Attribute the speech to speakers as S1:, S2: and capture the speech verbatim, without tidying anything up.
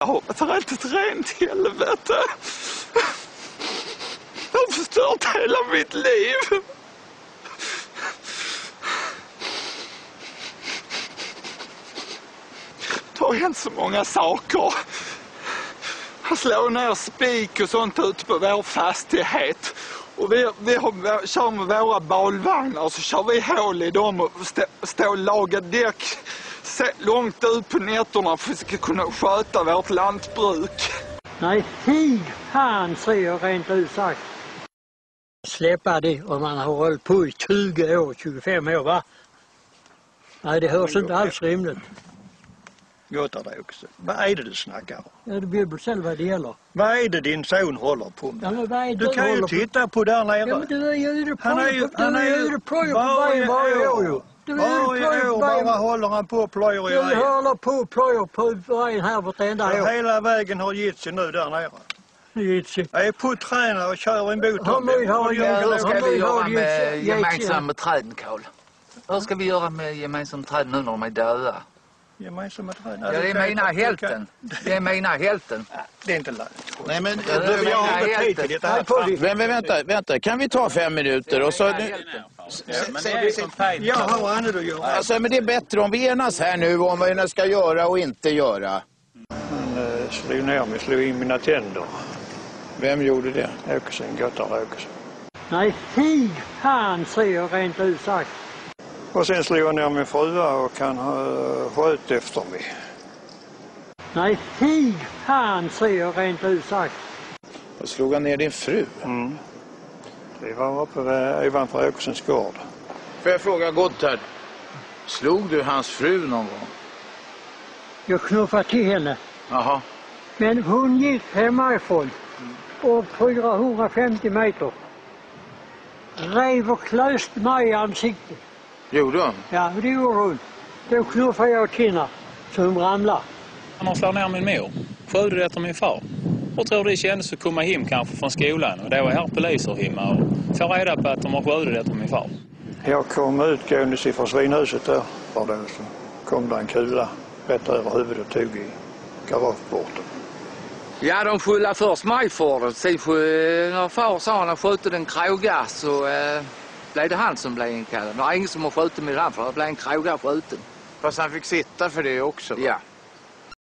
S1: havet har inte ett rent helvete. Jag har förstört hela mitt liv. Det har hänt så många saker. Han slår ner spik och sånt ut på vår fastighet. Och vi, vi har, kör med våra balvagnar, så kör vi hål i dem och står stå och lagar däck långt ut på nätterna för att vi ska kunna sköta vårt lantbruk.
S2: Nej, fy fan, säger jag rent ut sagt. Släppa det om man har hållit på i tjugo år, tjugofem år, va? Nej, det hörs inte alls rimligt.
S3: Gott är det också. Vad är det du snackar om?
S2: Ja, det blir väl själv vad det gäller.
S3: Vad är det din son håller på med?
S2: Ja, men vad är det
S3: du kan ju titta på där nere.
S2: Ja, men du är ju ute på
S3: han är ju, han är ju
S2: plöjer på varje, varje år ju.
S3: Varje år bara håller han på och plöjer i
S2: vägen. Du
S3: vägen.
S2: håller på och plöjer på vägen här vartenda år.
S3: Hela vägen har gett sig nu där nere. Jag är på tränare och kör en båt.
S4: Hur ska vi göra med gemensamma träden, Karl? Hur ska vi göra med gemensamma träden nu när de är döda?
S3: Gemensamma träden?
S4: Ja, det är mina hälften. Det är mina hälften.
S3: Det är inte lönt.
S5: Nej, men
S4: det är
S5: jag
S4: har
S5: inte tid till det här. Men, men vänta, vänta. Kan vi ta fem minuter och så...
S3: Jag har annat att göra.
S5: Alltså, men det är bättre om vi enas här nu om vad jag ska göra och inte göra.
S3: Han slog ner mig, slog in mina tänder.
S5: Vem gjorde det?
S3: Åkesson, Gottar Åkesson.
S2: Nej, fy fan, säger jag rent ut sagt.
S3: Och sen slog jag ner min frua och han uh, sköt efter mig.
S2: Nej, fy fan, säger jag rent ut sagt.
S5: Och slog han ner din fru?
S3: Mm. Vi var uppe vid ovanför Åkessons gård.
S5: Får jag fråga Gotthard, slog du hans fru någon gång?
S2: Jag knuffade till henne.
S5: Jaha.
S2: Men hon gick hemifrån och fyrahundrafemtio meter. Rev och klöste mig i ansiktet.
S5: Gjorde hon?
S2: Ja, det gjorde hon. Då knuffade jag till henne så hon ramlade.
S6: Han slår ner min mor, sköt efter min far. Och tror det kändes att komma hem kanske från skolan. Och det var här poliser hemma och får reda på att de har skjutit efter min far.
S3: Jag kom utgående ifrån svinhuset där. Var det så kom det en kula rätt över huvudet och tog i garageporten.
S4: Ja, de skyllde först mig för det. Sen när far sa han har skjutit en kråga så eh, blev det han som blev inkallad. Det var ingen som har skjutit med han för det blev en kråga skjuten.
S5: Fast han fick sitta för det också, va?
S4: Ja.